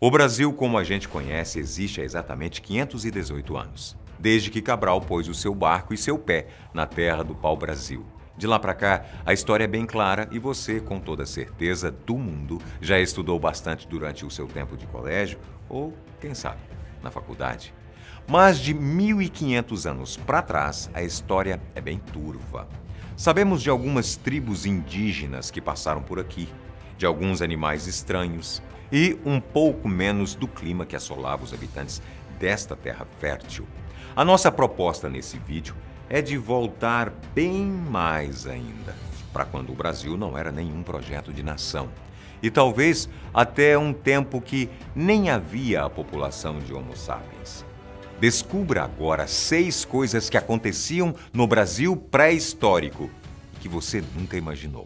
O Brasil, como a gente conhece, existe há exatamente 518 anos, desde que Cabral pôs o seu barco e seu pé na terra do pau-brasil. De lá para cá, a história é bem clara e você, com toda certeza do mundo, já estudou bastante durante o seu tempo de colégio ou, quem sabe, na faculdade. Mas de 1500 anos para trás, a história é bem turva. Sabemos de algumas tribos indígenas que passaram por aqui, de alguns animais estranhos e um pouco menos do clima que assolava os habitantes desta terra fértil. A nossa proposta nesse vídeo é de voltar bem mais ainda, para quando o Brasil não era nenhum projeto de nação. E talvez até um tempo que nem havia a população de Homo sapiens. Descubra agora 6 coisas que aconteciam no Brasil pré-histórico e que você nunca imaginou.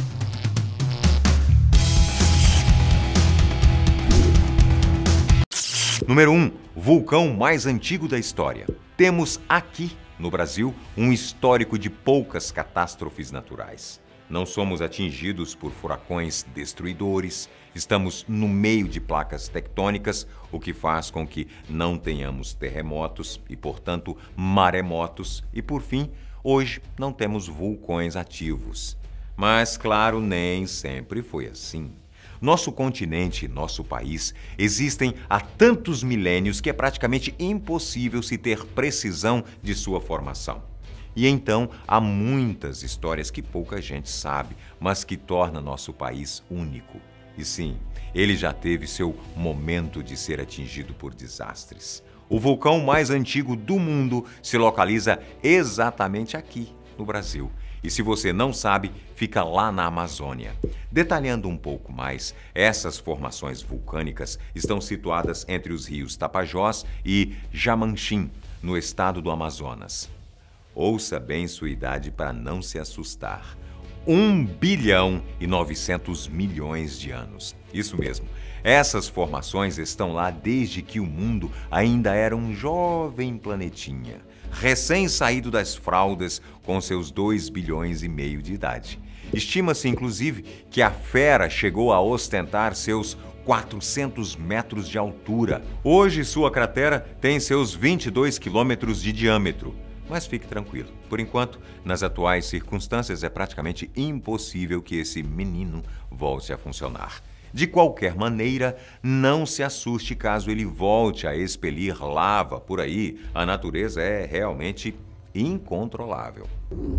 Número 1. Vulcão mais antigo da história. Temos aqui, no Brasil, um histórico de poucas catástrofes naturais. Não somos atingidos por furacões destruidores, estamos no meio de placas tectônicas, o que faz com que não tenhamos terremotos e, portanto, maremotos. E, por fim, hoje não temos vulcões ativos. Mas, claro, nem sempre foi assim. Nosso continente, nosso país, existem há tantos milênios que é praticamente impossível se ter precisão de sua formação. E então há muitas histórias que pouca gente sabe, mas que torna nosso país único. E sim, ele já teve seu momento de ser atingido por desastres. O vulcão mais antigo do mundo se localiza exatamente aqui, no Brasil. E se você não sabe, fica lá na Amazônia. Detalhando um pouco mais, essas formações vulcânicas estão situadas entre os rios Tapajós e Jamanchim, no estado do Amazonas. Ouça bem sua idade para não se assustar. 1 bilhão e 900 milhões de anos. Isso mesmo. Essas formações estão lá desde que o mundo ainda era um jovem planetinha, recém-saído das fraldas com seus 2 bilhões e meio de idade. Estima-se, inclusive, que a fera chegou a ostentar seus 400 metros de altura. Hoje, sua cratera tem seus 22 quilômetros de diâmetro. Mas fique tranquilo, por enquanto, nas atuais circunstâncias, é praticamente impossível que esse menino volte a funcionar. De qualquer maneira, não se assuste caso ele volte a expelir lava por aí. A natureza é realmente incontrolável.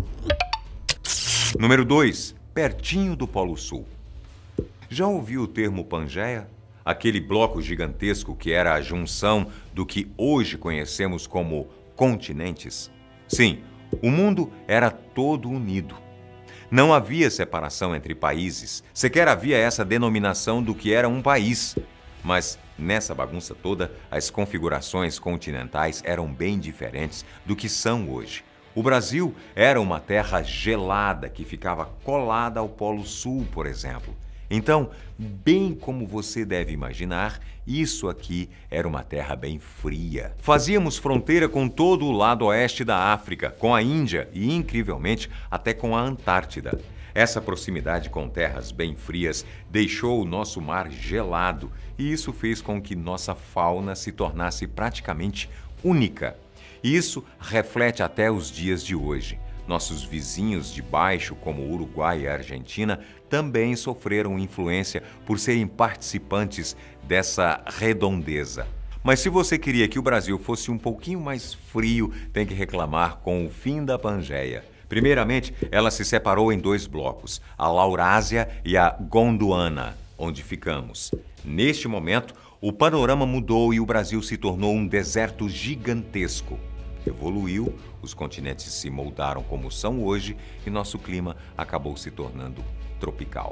Número 2. Pertinho do Polo Sul. Já ouviu o termo Pangeia? Aquele bloco gigantesco que era a junção do que hoje conhecemos como continentes? Sim, o mundo era todo unido. Não havia separação entre países, sequer havia essa denominação do que era um país. Mas, nessa bagunça toda, as configurações continentais eram bem diferentes do que são hoje. O Brasil era uma terra gelada que ficava colada ao Polo Sul, por exemplo. Então, bem como você deve imaginar, isso aqui era uma terra bem fria. Fazíamos fronteira com todo o lado oeste da África, com a Índia e, incrivelmente, até com a Antártida. Essa proximidade com terras bem frias deixou o nosso mar gelado e isso fez com que nossa fauna se tornasse praticamente única. Isso reflete até os dias de hoje. Nossos vizinhos de baixo, como o Uruguai e a Argentina, também sofreram influência por serem participantes dessa redondeza. Mas se você queria que o Brasil fosse um pouquinho mais frio, tem que reclamar com o fim da Pangeia. Primeiramente, ela se separou em 2 blocos, a Laurásia e a Gondwana, onde ficamos. Neste momento, o panorama mudou e o Brasil se tornou um deserto gigantesco. Evoluiu, os continentes se moldaram como são hoje e nosso clima acabou se tornando tropical.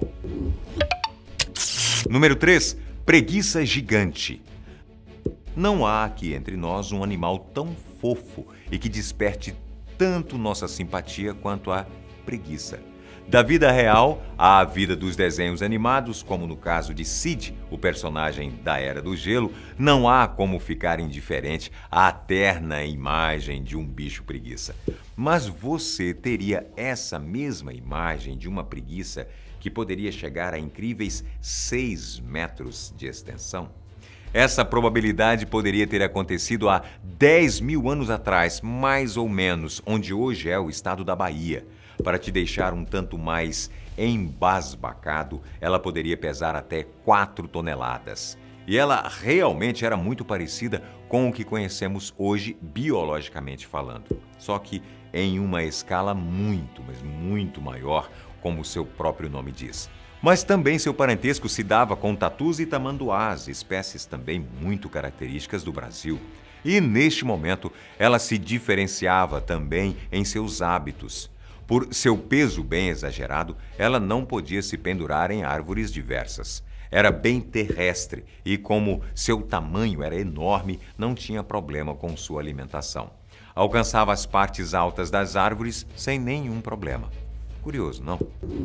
Número 3. Preguiça gigante. Não há aqui entre nós um animal tão fofo e que desperte tanto nossa simpatia quanto a preguiça. Da vida real à vida dos desenhos animados, como no caso de Sid, o personagem da Era do Gelo, não há como ficar indiferente à terna imagem de um bicho preguiça. Mas você teria essa mesma imagem de uma preguiça que poderia chegar a incríveis 6 metros de extensão? Essa probabilidade poderia ter acontecido há 10 mil anos atrás, mais ou menos, onde hoje é o estado da Bahia. Para te deixar um tanto mais embasbacado, ela poderia pesar até 4 toneladas. E ela realmente era muito parecida com o que conhecemos hoje, biologicamente falando. Só que em uma escala muito, mas muito maior, como o seu próprio nome diz. Mas também seu parentesco se dava com tatus e tamanduás, espécies também muito características do Brasil. E neste momento, ela se diferenciava também em seus hábitos. Por seu peso bem exagerado, ela não podia se pendurar em árvores diversas. Era bem terrestre e, como seu tamanho era enorme, não tinha problema com sua alimentação. Alcançava as partes altas das árvores sem nenhum problema. Curioso, não?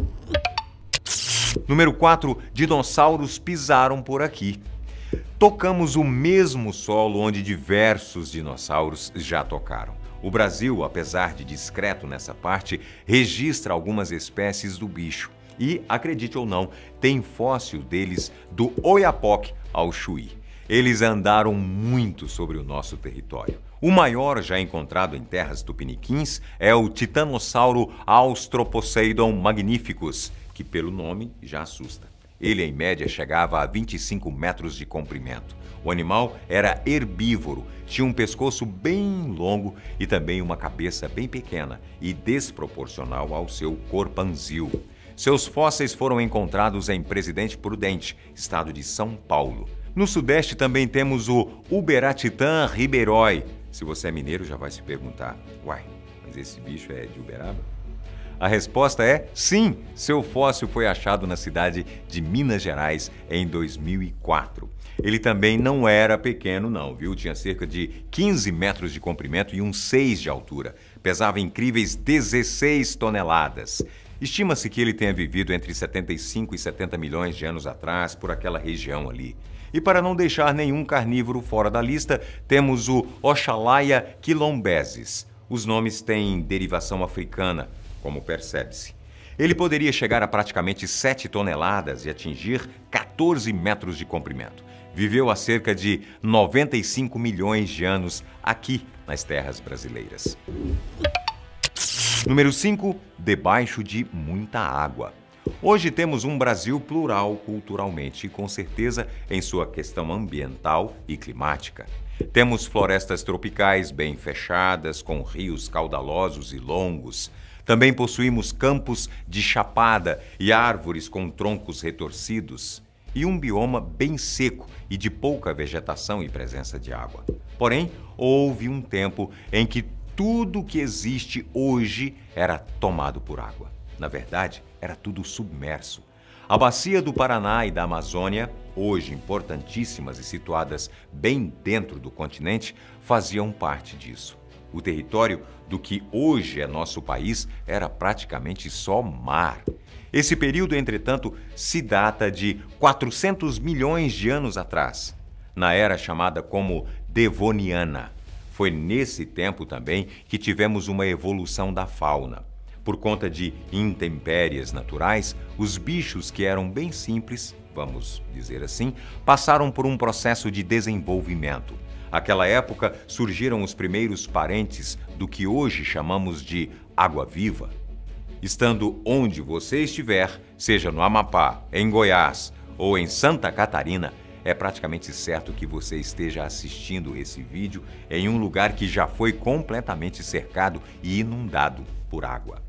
Número 4. Dinossauros pisaram por aqui. Tocamos o mesmo solo onde diversos dinossauros já tocaram. O Brasil, apesar de discreto nessa parte, registra algumas espécies do bicho. E, acredite ou não, tem fóssil deles do Oiapoque ao Chuí. Eles andaram muito sobre o nosso território. O maior já encontrado em terras tupiniquins é o Titanossauro Australoposeidon magnificus, que pelo nome já assusta. Ele, em média, chegava a 25 metros de comprimento. O animal era herbívoro, tinha um pescoço bem longo e também uma cabeça bem pequena e desproporcional ao seu corpanzil. Seus fósseis foram encontrados em Presidente Prudente, estado de São Paulo. No Sudeste também temos o Uberatitan ribeiroi. Se você é mineiro, já vai se perguntar, uai, mas esse bicho é de Uberaba? A resposta é sim, seu fóssil foi achado na cidade de Minas Gerais em 2004. Ele também não era pequeno não, viu? Tinha cerca de 15 metros de comprimento e uns 6 de altura. Pesava incríveis 16 toneladas. Estima-se que ele tenha vivido entre 75 e 70 milhões de anos atrás, por aquela região ali. E para não deixar nenhum carnívoro fora da lista, temos o Oxalaia quilombensis. Os nomes têm derivação africana, como percebe-se. Ele poderia chegar a praticamente 7 toneladas e atingir 14 metros de comprimento. Viveu há cerca de 95 milhões de anos aqui nas terras brasileiras. Número 5. Debaixo de muita água. Hoje temos um Brasil plural culturalmente e com certeza em sua questão ambiental e climática. Temos florestas tropicais bem fechadas, com rios caudalosos e longos. Também possuímos campos de chapada e árvores com troncos retorcidos. E um bioma bem seco e de pouca vegetação e presença de água. Porém, houve um tempo em que tudo que existe hoje era tomado por água. Na verdade, era tudo submerso. A bacia do Paraná e da Amazônia, hoje importantíssimas e situadas bem dentro do continente, faziam parte disso. O território do que hoje é nosso país era praticamente só mar. Esse período, entretanto, se data de 400 milhões de anos atrás, na era chamada como Devoniana. Foi nesse tempo também que tivemos uma evolução da fauna. Por conta de intempéries naturais, os bichos que eram bem simples, vamos dizer assim, passaram por um processo de desenvolvimento. Naquela época surgiram os primeiros parentes do que hoje chamamos de água-viva. Estando onde você estiver, seja no Amapá, em Goiás ou em Santa Catarina, é praticamente certo que você esteja assistindo esse vídeo em um lugar que já foi completamente cercado e inundado por água.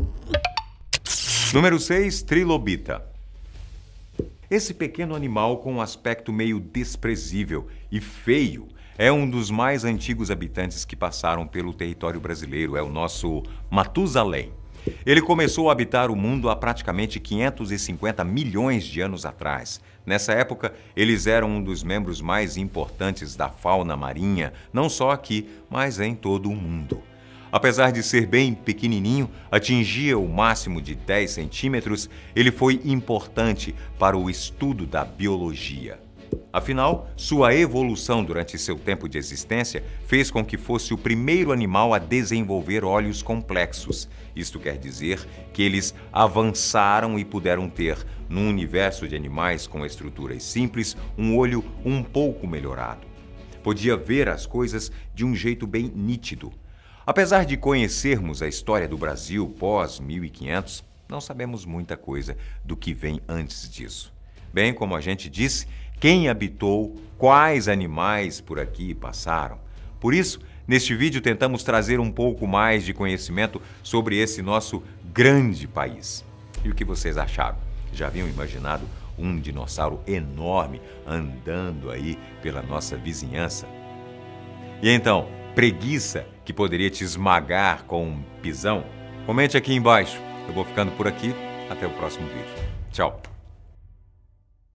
Número 6. Trilobita. Esse pequeno animal com um aspecto meio desprezível e feio é um dos mais antigos habitantes que passaram pelo território brasileiro, é o nosso Matusalém. Ele começou a habitar o mundo há praticamente 550 milhões de anos atrás. Nessa época, eles eram um dos membros mais importantes da fauna marinha, não só aqui, mas em todo o mundo. Apesar de ser bem pequenininho, atingia o máximo de 10 centímetros, ele foi importante para o estudo da biologia. Afinal, sua evolução durante seu tempo de existência fez com que fosse o primeiro animal a desenvolver olhos complexos. Isto quer dizer que eles avançaram e puderam ter, num universo de animais com estruturas simples, um olho um pouco melhorado. Podia ver as coisas de um jeito bem nítido. Apesar de conhecermos a história do Brasil pós 1500, não sabemos muita coisa do que vem antes disso. Bem, como a gente disse, quem habitou, quais animais por aqui passaram. Por isso, neste vídeo tentamos trazer um pouco mais de conhecimento sobre esse nosso grande país. E o que vocês acharam? Já haviam imaginado um dinossauro enorme andando aí pela nossa vizinhança? E então, preguiça que poderia te esmagar com um pisão? Comente aqui embaixo. Eu vou ficando por aqui. Até o próximo vídeo. Tchau!